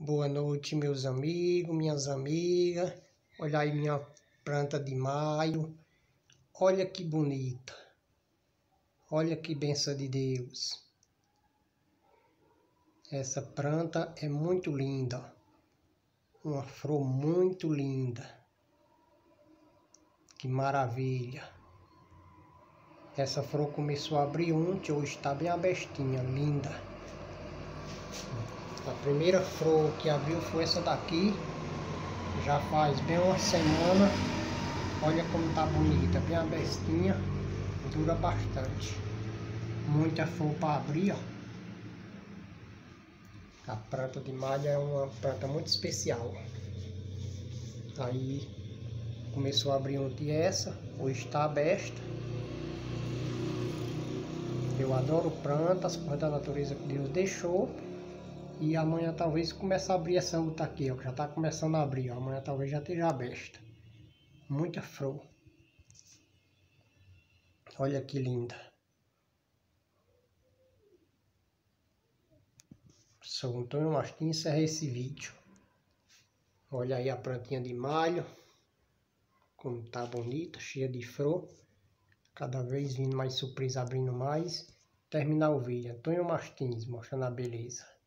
Boa noite, meus amigos, minhas amigas. Olha aí minha planta de maio. Olha que bonita. Olha que bênção de Deus. Essa planta é muito linda. Uma flor muito linda. Que maravilha. Essa flor começou a abrir ontem, hoje está bem abestinha, linda. A primeira flor que abriu foi essa daqui. Já faz bem uma semana. Olha como tá bonita, bem abestinha. Dura bastante. Muita flor para abrir, ó. A planta de malha é uma planta muito especial. Aí começou a abrir ontem essa, hoje está abesta. Eu adoro plantas, coisas da natureza que Deus deixou. E amanhã talvez comece a abrir essa outra aqui, ó, que já está começando a abrir, ó. Amanhã talvez já esteja aberta. Muita flor. Olha que linda. Sou Antônio Martins, encerrei esse vídeo. Olha aí a plantinha de malho. Como tá bonita, cheia de flor. Cada vez vindo mais surpresa, abrindo mais. Terminar o vídeo. Antônio Martins, mostrando a beleza.